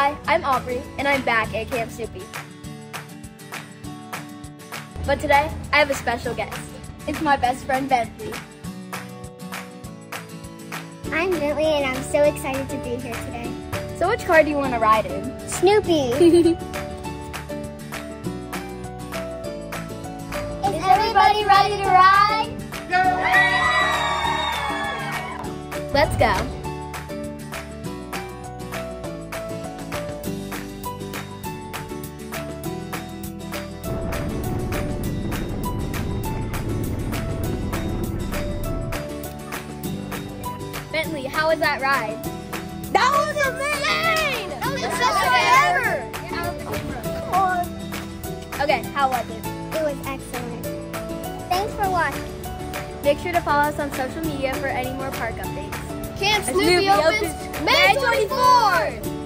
Hi, I'm Aubrey, and I'm back at Camp Snoopy. But today, I have a special guest. It's my best friend, Bentley. I'm Bentley, and I'm so excited to be here today. So which car do you want to ride in? Snoopy! Is everybody ready to ride? Let's go. Bentley, how was that ride? That was amazing! That was the best ever! Okay, how was it? It was excellent. Thanks for watching. Make sure to follow us on social media for any more park updates. Camp Snoopy opens May 24th!